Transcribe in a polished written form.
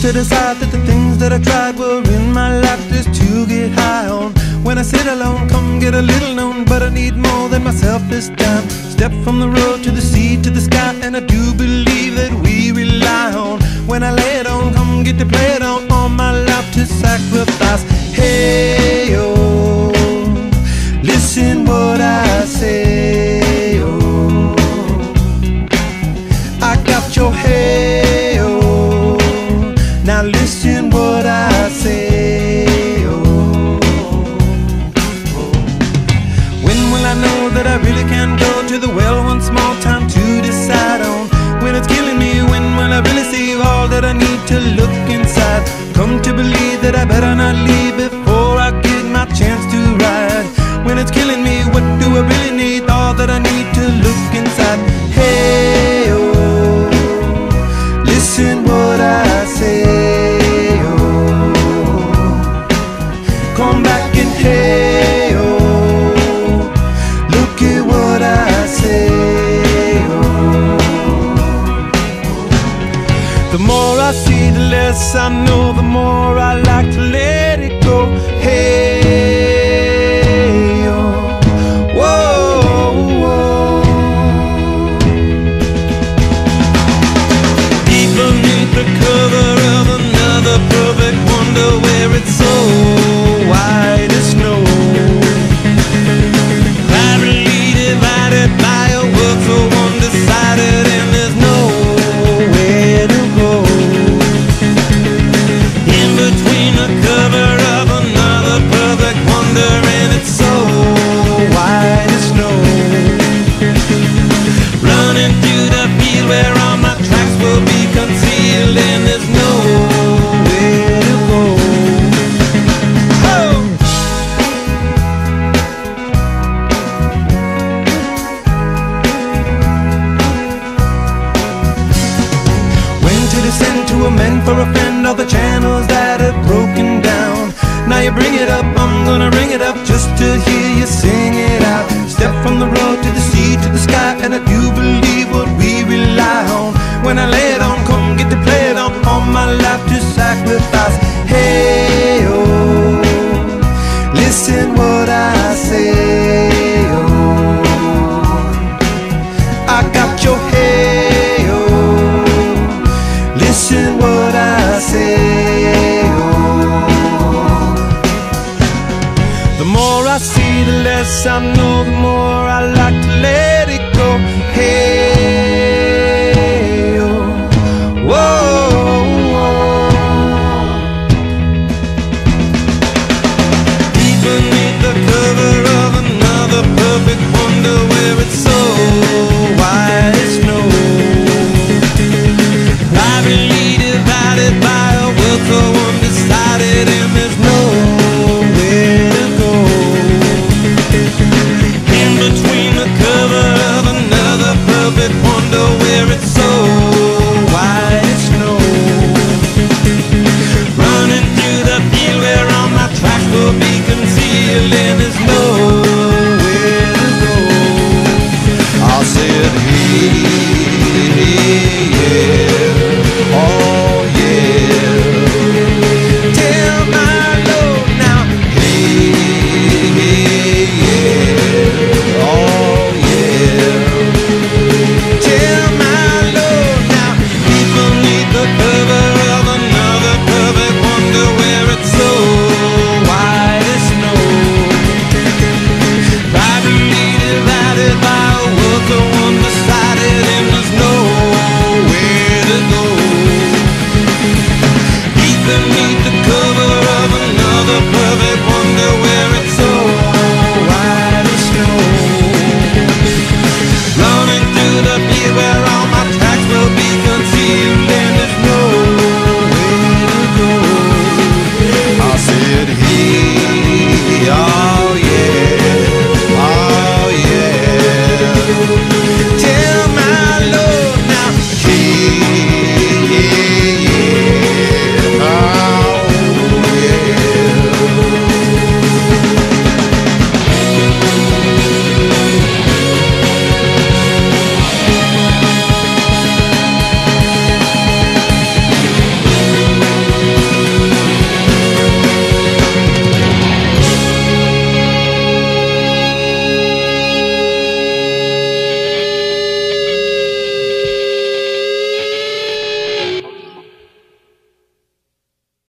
to decide that the things that I tried were in my life just to get high on. When I sit alone, come get a little known, but I need more than myself this time. Step from the road to the sea to the sky, and I do believe that we rely on. When I lay it on, come get to play it on, all my life to sacrifice. Hey, oh, listen what I say, oh, I got your hey, oh, now listen what I say, oh, when will I know that I really can go to the well once more? Time to decide on when it's killing me. When will I really see all that I need to look inside? Come to believe that I better not leave before I get my chance to ride. When it's killing me, what do I really need? All that I need to look inside. Hey, oh, listen what I say, oh, come back and hey, oh, look at what I say, oh. The more I see, the less I know, the more I like to let it go. Hey, oh, whoa, whoa. Deep beneath the cover of another perfect wonder, where it's so white as snow, privately divided by a world so undecided, and there's nowhere to go. In between the cover of another perfect wonder, and it's so white as snow, running through the field where all my tracks will be concealed, and there's nowhere to go. Oh! When to descend to amend for a friend all the channels that have broken down. Now you bring it up, I'm gonna ring it up just to hear you sing it out. Step from the road to the sea to the sky, and I do believe what we rely on. When I lay it on, come get to play it on, all my life to sacrifice. Hey, oh, listen what I say, oh, I got your hey, oh, listen what I say, oh. The more I see, the less I know, the more I like to let it go. Hey, oh, whoa, whoa. Deep beneath the cover of another perfect wonder, where it's so white as snow, privately divided by a world so undecided, and there's nowhere to go. In between the cover of another perfect wonder, where it's